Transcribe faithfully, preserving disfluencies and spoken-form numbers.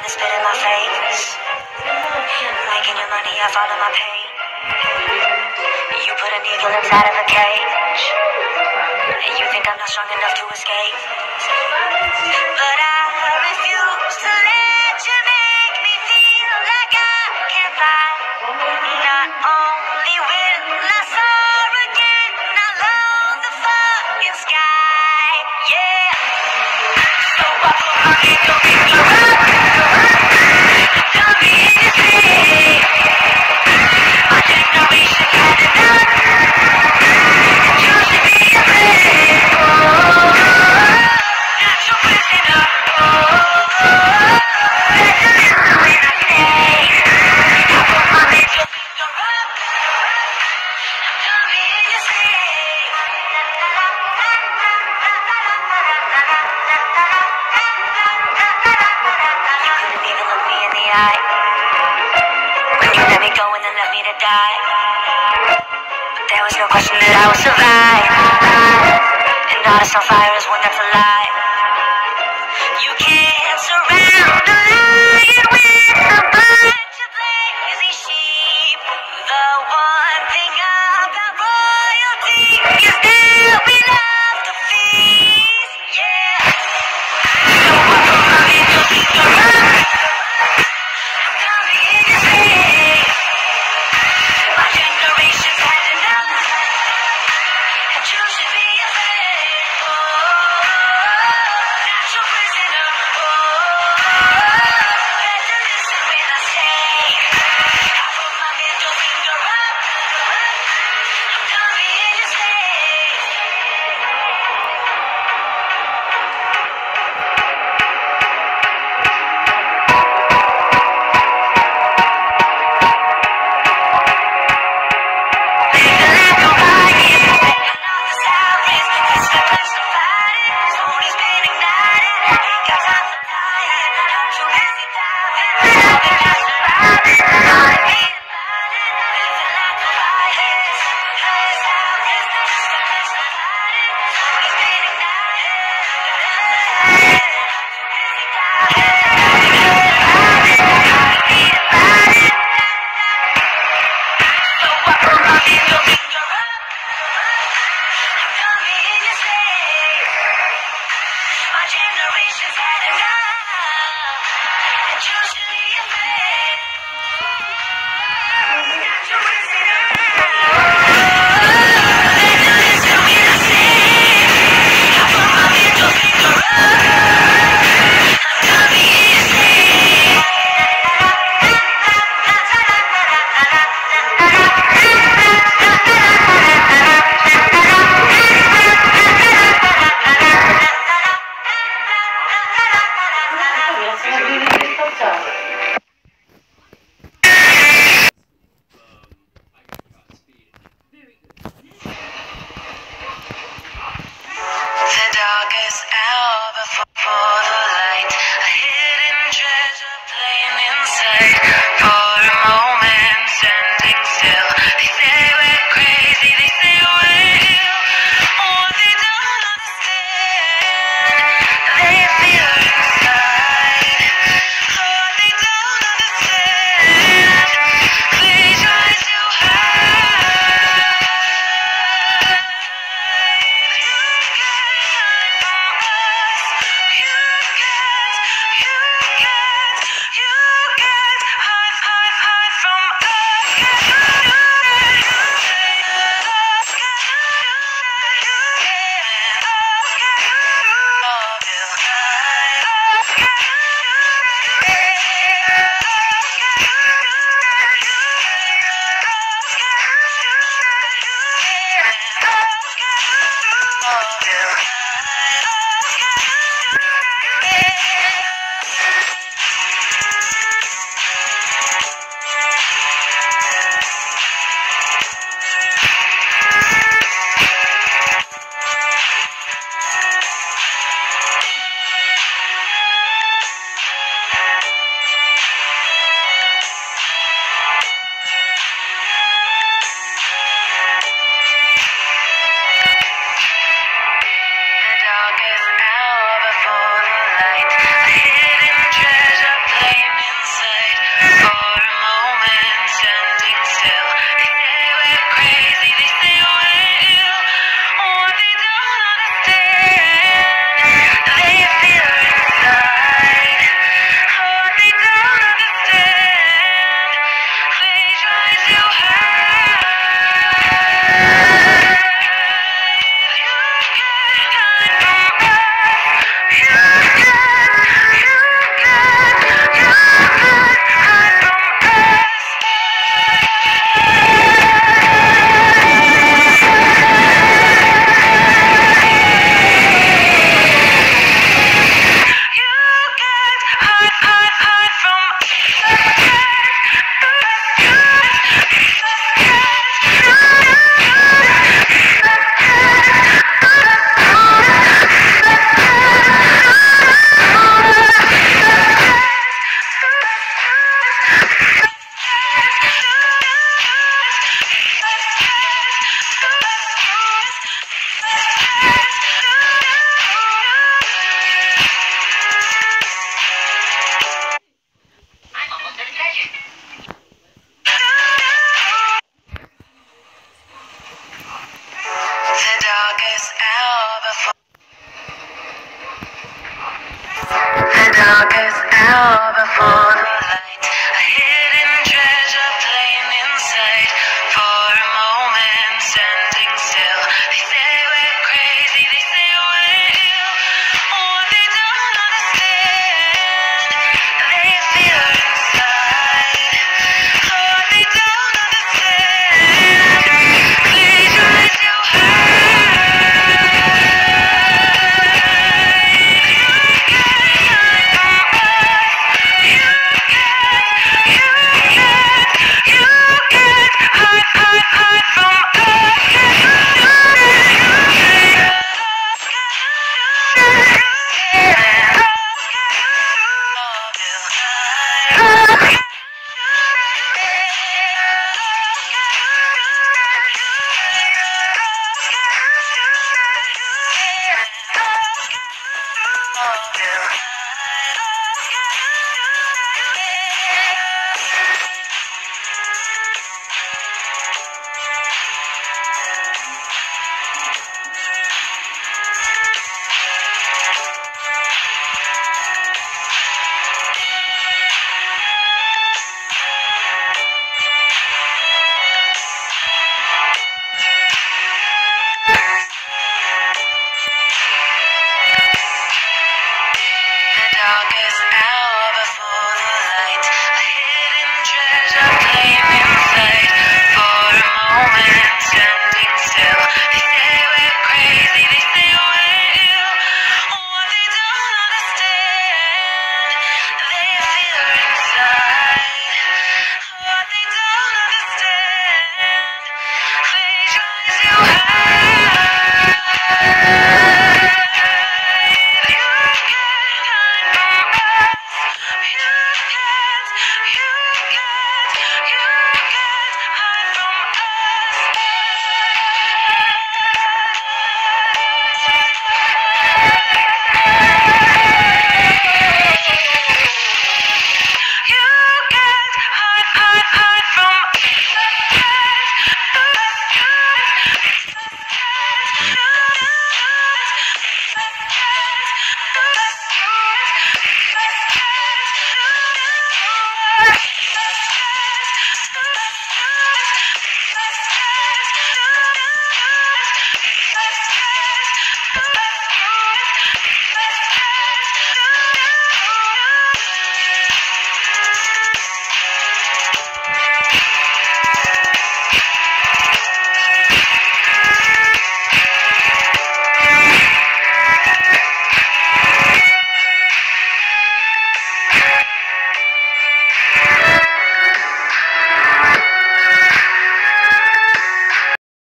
spit in my face. Making your money, I follow my pain. You put an eagle inside of a cage, and you think I'm not strong enough to escape. But I refuse to let you make me feel like I can't fly. Not only will I soar again, I love the fucking sky. Yeah. So I put my middle finger up. Tell me anything. My generation had enough. You should be afraid. Oh, not your prisoner. Oh, better listen when I say. I put my middle finger up. Tell me anything. You couldn't even look me in the eye when you let me go and then left me to die. But there was no question that I would survive. And honest on fire is one that's alive. You can't surround a lion with a bunch of lazy sheep. The one thing about royalty is that we love to feast. Yeah. So I put my middle finger up. Tell me anything. My generation's had enough, and you should be afraid. Oh, not your prisoner. Oh, better listen when I say. I put my middle finger up. Tell me anything. So I put my middle finger up. Tell me anything. hour before the light, a hidden treasure playing inside. For a moment, standing still. They say we're crazy, they say we're ill. What they don't understand, they feel inside. What they don't understand, they try to darkest hour before the light, a hidden treasure playing inside. For a moment,